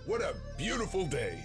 What a beautiful day.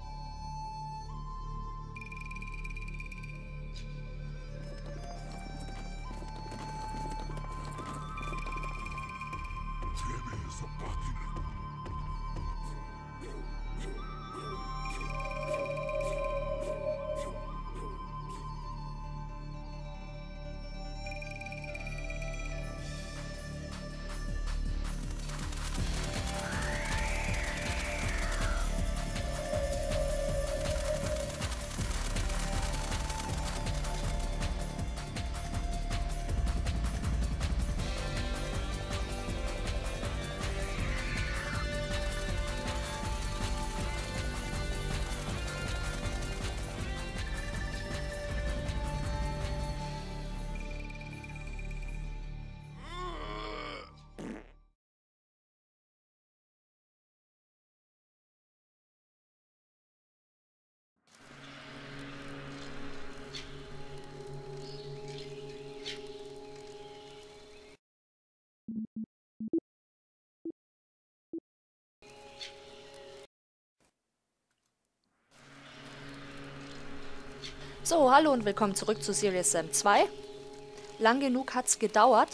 So, hallo und willkommen zurück zu Serious Sam 2. Lang genug hat's gedauert.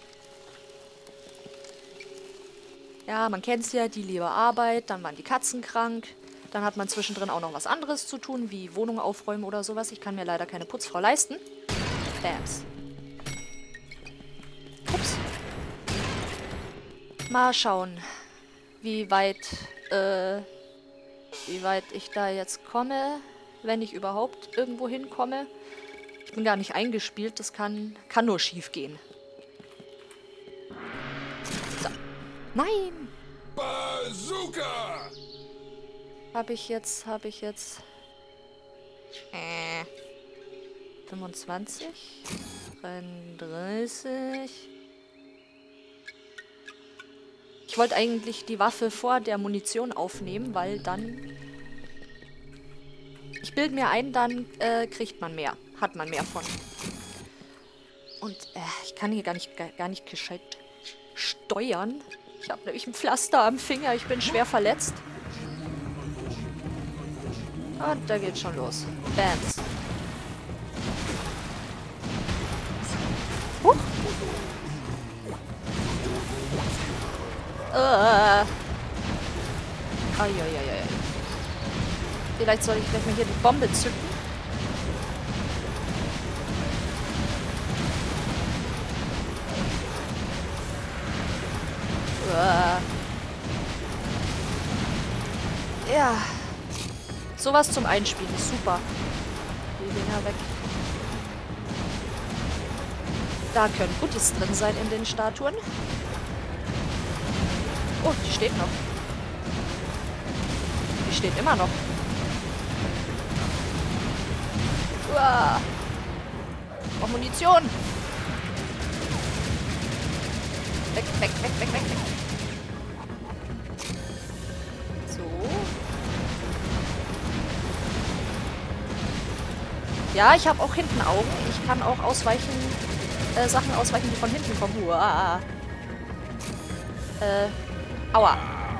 Ja, man kennt's ja, die liebe Arbeit, dann waren die Katzen krank, dann hat man zwischendrin auch noch was anderes zu tun, wie Wohnung aufräumen oder sowas. Ich kann mir leider keine Putzfrau leisten. Bams. Ups. Mal schauen, wie weit ich da jetzt komme. Wenn ich überhaupt irgendwo hinkomme. Ich bin gar nicht eingespielt, das kann nur schief gehen. So. Nein! Bazooka! Hab ich jetzt 25, 33. Ich wollte eigentlich die Waffe vor der Munition aufnehmen, weil dann... Ich bilde mir ein, dann kriegt man mehr. Hat man mehr von. Und ich kann hier gar nicht gescheit steuern. Ich habe nämlich ein Pflaster am Finger. Ich bin schwer verletzt. Und da geht's schon los. Bams. Huch. Ai. Vielleicht soll ich gleich mal hier die Bombe zücken. Ja. Sowas zum Einspielen ist super. Die Dinger weg. Da können Goodies drin sein in den Statuen. Oh, die steht noch. Die steht immer noch. Uah. Oh, Munition! Weg. So. Ja, ich habe auch hinten Augen. Ich kann auch ausweichen, Sachen ausweichen, die von hinten kommen. Uah. Aua.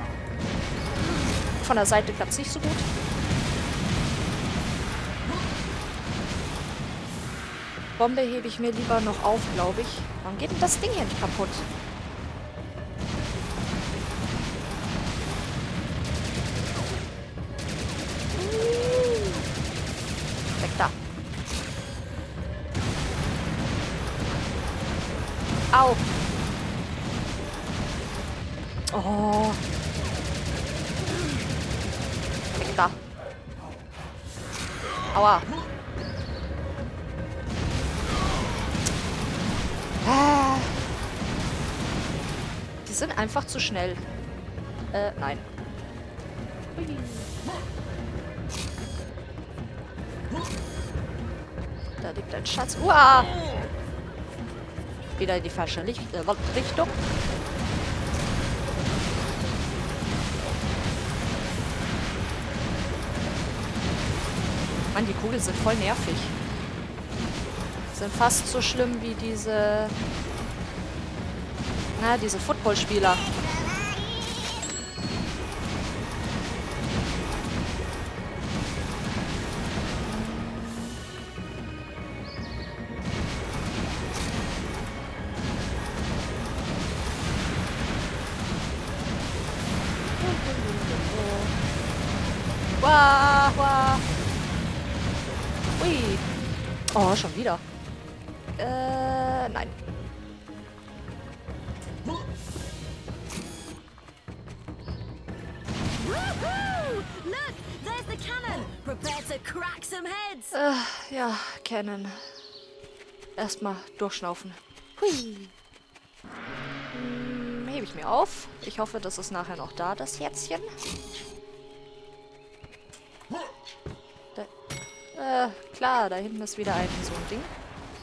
Von der Seite klappt es nicht so gut. Bombe hebe ich mir lieber noch auf, glaube ich. Warum geht denn das Ding hier nicht kaputt? Weg da. Au. Oh. Weg da. Aua. Die sind einfach zu schnell. Nein. Hui. Da liegt ein Schatz. Uah! Wieder in die falsche Richtung. Mann, die Kugeln sind voll nervig. Sind fast so schlimm wie diese Footballspieler. Wah, wah. Ui. Oh, schon wieder. Nein. Woohoo! Look, there's the cannon. Prepare to crack some heads. Ja, Cannon. Erstmal durchschnaufen. Hui. Hebe ich mir auf. Ich hoffe, das ist nachher noch da, das Herzchen. Klar, da hinten ist wieder so ein Ding.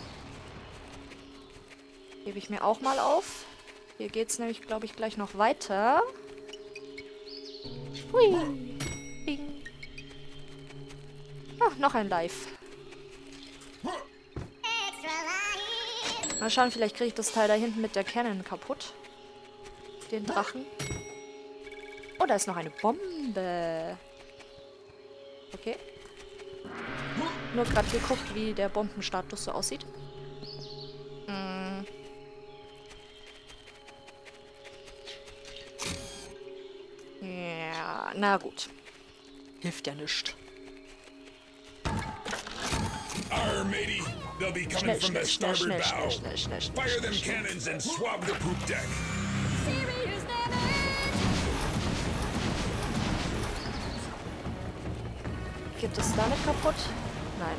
Hebe ich mir auch mal auf. Hier geht's nämlich, glaube ich, gleich noch weiter. Hui. Bing. Ach, noch ein Live. Mal schauen, vielleicht kriege ich das Teil da hinten mit der Cannon kaputt. Den Drachen. Oh, da ist noch eine Bombe. Okay. Nur gerade geguckt, wie der Bombenstatus so aussieht. Ja, na gut. Hilft ja nichts. Arr, matey. They'll be coming from the starboard bow. Fire them Schnell. cannons and swab the poop deck. Serious damage. Geht das damit kaputt? Nein.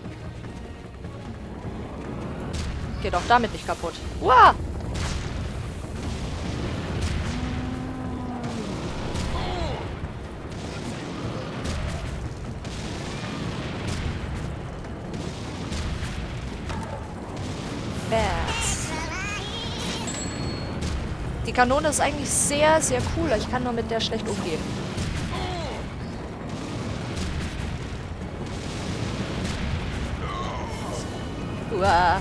Geht auch damit nicht kaputt. Uah! Bats. Die Kanone ist eigentlich sehr, sehr cool. Ich kann nur mit der schlecht umgehen. Uah.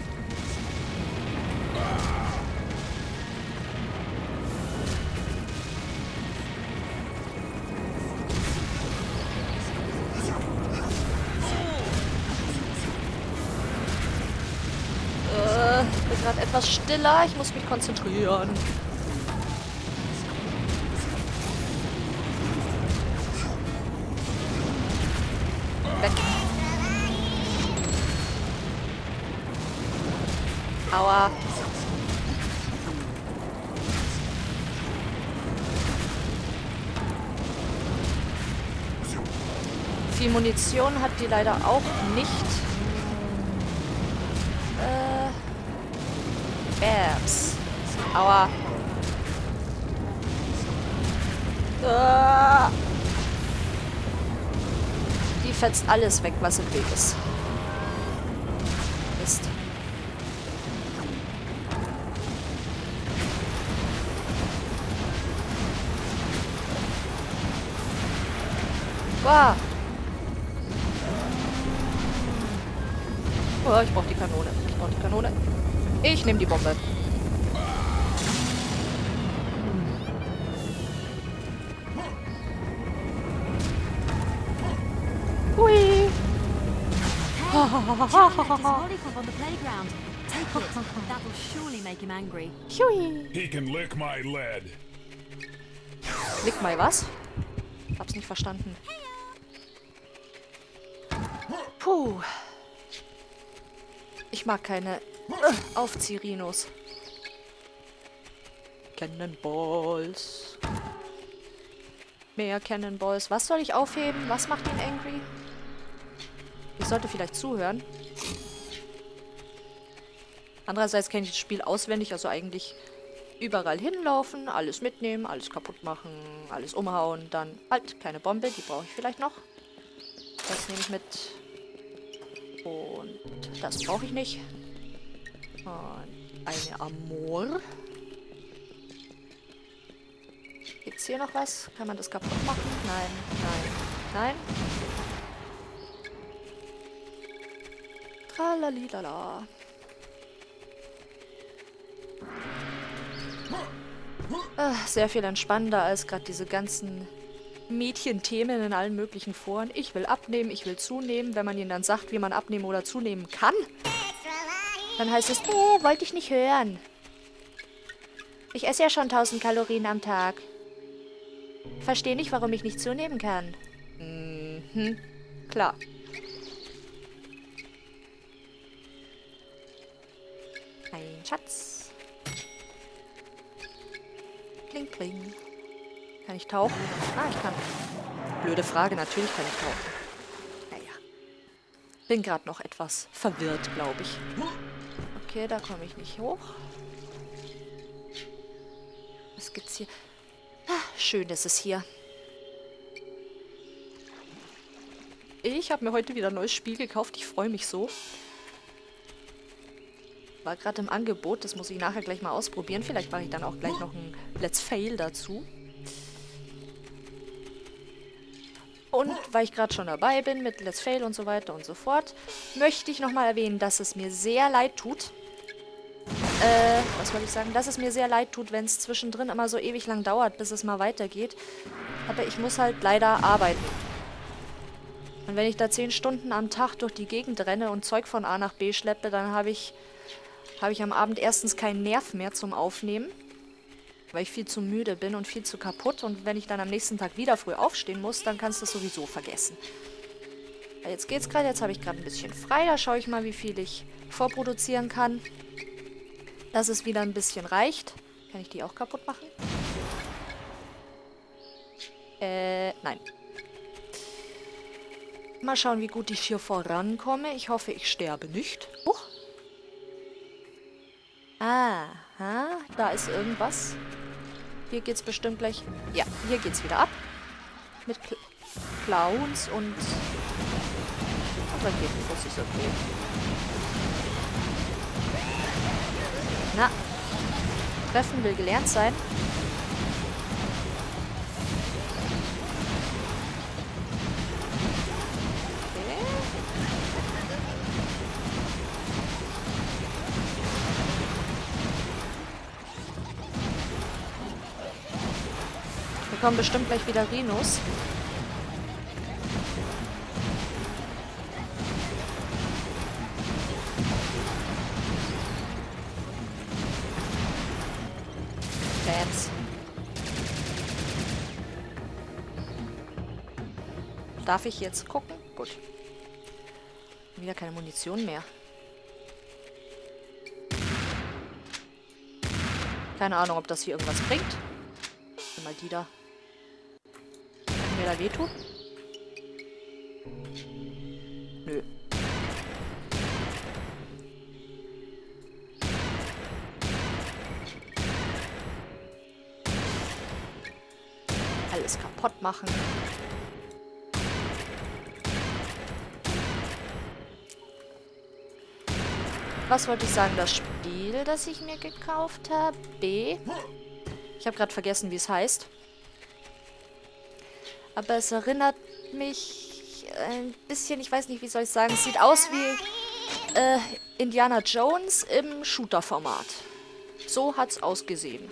Ich bin gerade etwas stiller. Ich muss mich konzentrieren. Weg. Aua. Viel Munition hat die leider auch nicht. Bams. Aua. Die fetzt alles weg, was im Weg ist. Mist. Wow. Oh, ich brauche die Kanone. Ich brauche die Kanone. Ich nehme die Bombe. Hui. Lollipop on the playground. Take it. That will surely make him angry. Hui. He can lick my lead. Klick mal was? Hab's nicht verstanden. Puh. Ich mag keine Aufziehrinos. Cannonballs. Mehr Cannonballs. Was soll ich aufheben? Was macht ihn angry? Ich sollte vielleicht zuhören. Andererseits kenne ich das Spiel auswendig, also eigentlich überall hinlaufen, alles mitnehmen, alles kaputt machen, alles umhauen, dann halt keine Bombe, die brauche ich vielleicht noch. Das nehme ich mit. Und das brauche ich nicht. Und eine Amor. Gibt's hier noch was? Kann man das kaputt machen? Nein, nein, nein. Tralalilala. Sehr viel entspannender als gerade diese ganzen Mädchenthemen in allen möglichen Foren. Ich will abnehmen, ich will zunehmen. Wenn man ihnen dann sagt, wie man abnehmen oder zunehmen kann, dann heißt es, wollte ich nicht hören. Ich esse ja schon 1000 Kalorien am Tag. Verstehe nicht, warum ich nicht zunehmen kann. Klar. Ein Schatz. Kling, kling. Kann ich tauchen? Ah, ich kann. Blöde Frage, natürlich kann ich tauchen. Naja. Bin gerade noch etwas verwirrt, glaube ich. Okay, da komme ich nicht hoch. Was gibt's hier? Ah, schön ist es hier. Ich habe mir heute wieder ein neues Spiel gekauft. Ich freue mich so. War gerade im Angebot. Das muss ich nachher gleich mal ausprobieren. Vielleicht mache ich dann auch gleich noch ein Let's Fail dazu. Und weil ich gerade schon dabei bin mit Let's Fail und so weiter und so fort, möchte ich nochmal erwähnen, dass es mir sehr leid tut. Was wollte ich sagen? Dass es mir sehr leid tut, wenn es zwischendrin immer so ewig lang dauert, bis es mal weitergeht. Aber ich muss halt leider arbeiten. Und wenn ich da 10 Stunden am Tag durch die Gegend renne und Zeug von A nach B schleppe, dann habe ich am Abend erstens keinen Nerv mehr zum Aufnehmen, weil ich viel zu müde bin und viel zu kaputt. Und wenn ich dann am nächsten Tag wieder früh aufstehen muss, dann kannst du es sowieso vergessen. Ja, jetzt geht's gerade, jetzt habe ich gerade ein bisschen frei. Da schaue ich mal, wie viel ich vorproduzieren kann. Dass es wieder ein bisschen reicht. Kann ich die auch kaputt machen? Nein. Mal schauen, wie gut ich hier vorankomme. Ich hoffe, ich sterbe nicht. Huch. Aha, da ist irgendwas. Hier geht's bestimmt gleich... Ja, hier geht's wieder ab. Mit Clowns und Raketenfuß ist okay. Na, Treffen will gelernt sein. Hier kommen bestimmt gleich wieder Rhinos. Bams. Darf ich jetzt gucken? Gut. Wieder keine Munition mehr. Keine Ahnung, ob das hier irgendwas bringt. Mal die da. Kann mir da wehtun? Nö. Alles kaputt machen. Was wollte ich sagen? Das Spiel, das ich mir gekauft habe. Ich habe gerade vergessen, wie es heißt. Aber es erinnert mich ein bisschen, ich weiß nicht, wie soll ich sagen, es sieht aus wie Indiana Jones im Shooter-Format. So hat's ausgesehen.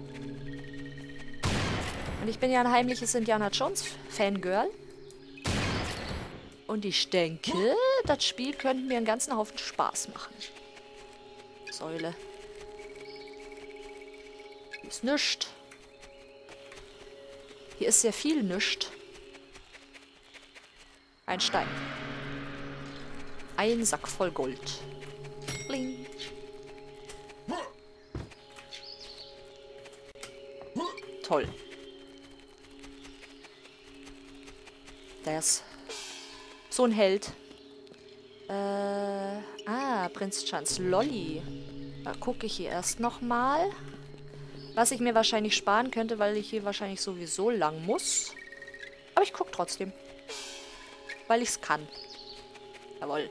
Und ich bin ja ein heimliches Indiana Jones-Fangirl. Und ich denke, das Spiel könnte mir einen ganzen Haufen Spaß machen. Säule. Hier ist nichts. Hier ist sehr viel nichts. Ein Stein. Ein Sack voll Gold. Bling. Toll. Der ist so ein Held. Prinz Chans Lolli. Da gucke ich hier erst nochmal. Was ich mir wahrscheinlich sparen könnte, weil ich hier wahrscheinlich sowieso lang muss. Aber ich gucke trotzdem. Weil ich es kann. Jawohl.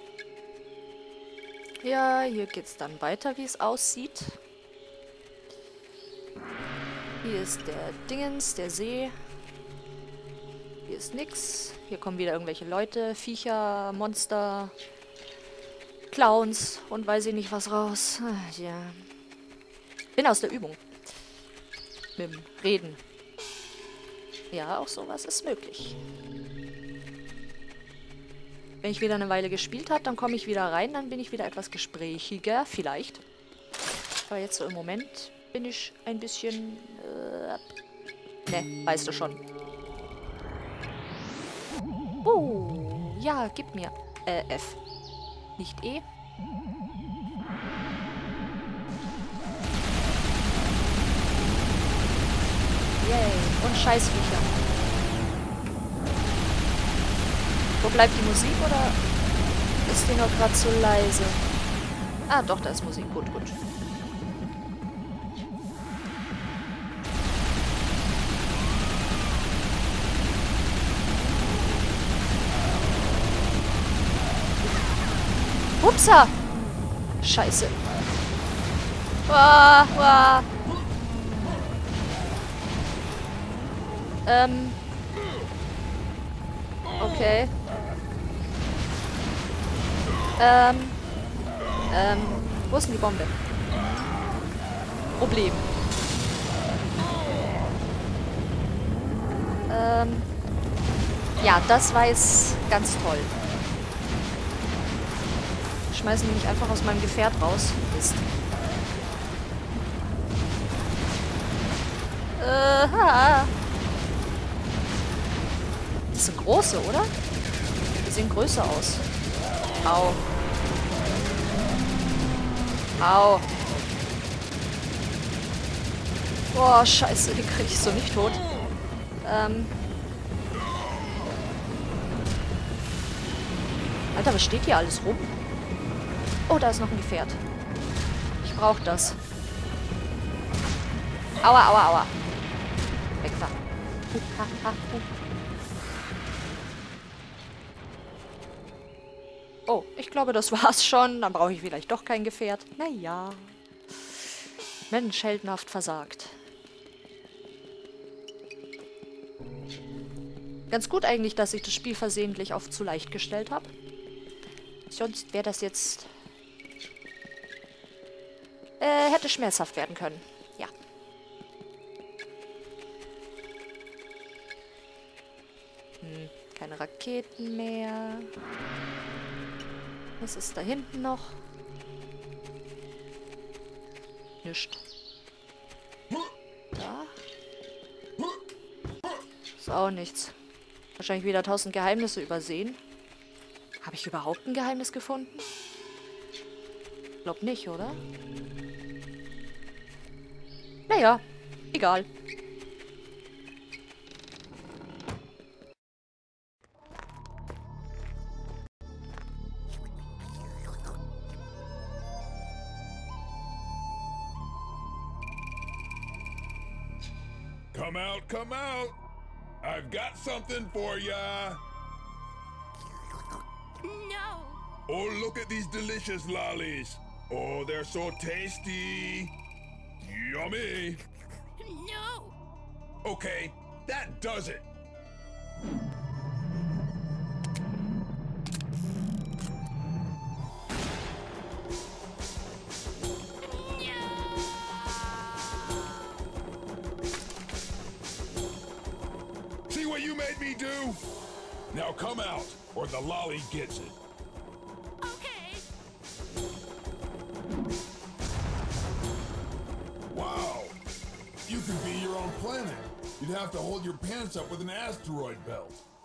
Ja, hier geht's dann weiter, wie es aussieht. Hier ist der Dingens, der See. Hier ist nix. Hier kommen wieder irgendwelche Leute, Viecher, Monster, Clowns und weiß ich nicht was raus. Ja. Bin aus der Übung. Mit dem Reden. Ja, auch sowas ist möglich. Wenn ich wieder eine Weile gespielt habe, dann komme ich wieder rein, dann bin ich wieder etwas gesprächiger, vielleicht. Aber jetzt so im Moment bin ich ein bisschen... ne, weißt du schon. Oh, ja, gib mir. F. Nicht E. Yay. Und Scheißviecher. Wo bleibt die Musik, oder ist die noch gerade zu leise? Ah, doch, da ist Musik. Gut, gut. Upsa! Scheiße. Wah, wah. Okay. Wo ist denn die Bombe? Problem. Ja, das war jetzt ganz toll. Schmeißen die mich einfach aus meinem Gefährt raus. Mist. Das sind große, oder? Die sehen größer aus. Au. Au. Boah, scheiße, die krieg ich so nicht tot. Alter, was steht hier alles rum? Oh, da ist noch ein Gefährt. Ich brauche das. Aua, aua, aua. Weg da. Oh, ich glaube, das war's schon. Dann brauche ich vielleicht doch kein Gefährt. Naja. Mensch, heldenhaft versagt. Ganz gut eigentlich, dass ich das Spiel versehentlich auf zu leicht gestellt habe. Sonst wäre das jetzt... hätte schmerzhaft werden können. Ja. Keine Raketen mehr. Was ist da hinten noch? Nischt. Da. Ist auch nichts. Wahrscheinlich wieder 1000 Geheimnisse übersehen. Habe ich überhaupt ein Geheimnis gefunden? Glaub nicht, oder? Naja, egal. Come out, come out. I've got something for ya. No! Oh, look at these delicious lollies. Oh, they're so tasty. Yummy. No! Okay, that does it. See what you made me do? Now come out, or the lolly gets it. Okay! Wow. You could be your own planet. You'd have to hold your pants up with an asteroid belt.